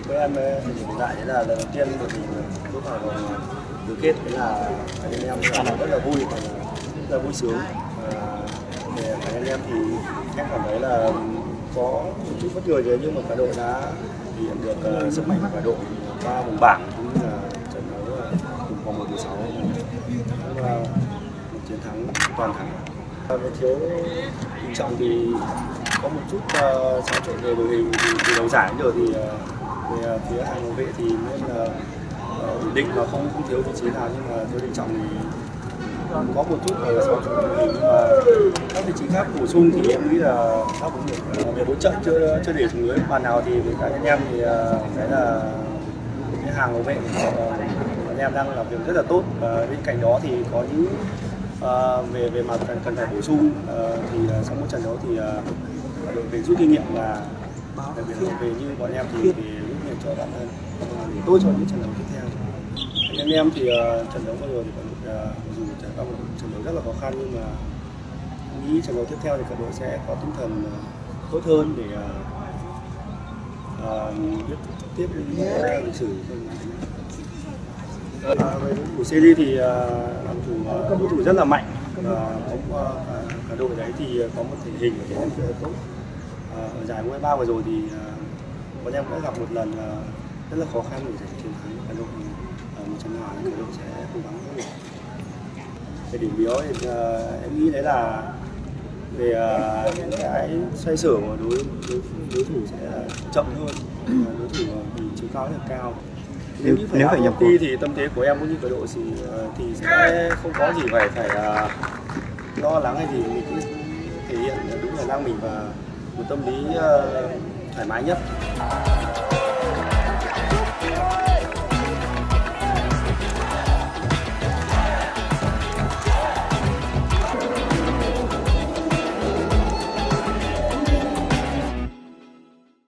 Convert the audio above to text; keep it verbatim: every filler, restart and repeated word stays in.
với em hiện tại đấy là lần đầu tiên của mình bước vào vòng tứ kết, thế là anh em rất là vui, rất là vui sướng. Về anh em thì em cảm thấy là có một chút bất ngờ đấy, nhưng mà cả đội đã thể hiện được uh, sức mạnh của cả đội qua vòng bảng cũng như là trận đấu cùng vòng một mười sáu và một chiến thắng toàn thắng. Về thiếu Đình Trọng thì có một chút uh, xáo trộn về đội hình, thì từ đầu giải giờ thì uh, về phía hàng hậu vệ thì nên là uh, ổn định và không không thiếu vị trí nào, nhưng mà thiếu Đình Trọng thì có một chút là xáo trộn đội hình, nhưng mà các vị trí khác bổ sung thì em nghĩ là đáp ứng được. Về hỗ trợ chưa chưa để thủng lưới bàn nào thì với cả anh em thì uh, cái là cái hàng hậu vệ uh, anh em đang làm việc rất là tốt. Uh, bên cạnh đó thì có những uh, về về mặt cần, cần phải bổ sung uh, thì uh, sau mỗi trận đấu thì uh, đội về rút kinh nghiệm là đặc biệt là về như bọn em thì về rút kinh nghiệm cho bản thân để tốt cho những trận đấu tiếp theo. Anh em thì uh, trận đấu bây giờ thì còn uh, dù trải qua một trận đấu rất là khó khăn, nhưng mà nghĩ trận đấu tiếp theo thì cả đội sẽ có tinh thần uh, tốt hơn để uh, uh, biết tiếp những lịch sử. Uh, về của xê đê thì uh, làm thủ uh, các đối thủ rất là mạnh, và uh, uh, cả đội đấy thì có một thể hình và thể lực rất là tốt. Uh, ở giải u hai ba vừa rồi thì uh, bọn em đã gặp một lần uh, rất là khó khăn để giành chiến thắng cả đội uh, một trận hòa, thì cả đội sẽ cố gắng nỗ lực. Về điểm yếu thì uh, em nghĩ đấy là về uh, những cái xoay sở của đối đối, đối thủ sẽ chậm hơn, uh, đối thủ vì chiều cao rất là cao. Nếu như phải, nếu phải nhập cuộc thì tâm thế của em cũng như cả đội thì, thì sẽ không có gì phải phải uh, lo lắng hay gì, mình cứ thể hiện đúng là năng mình và một tâm lý uh, thoải mái nhất.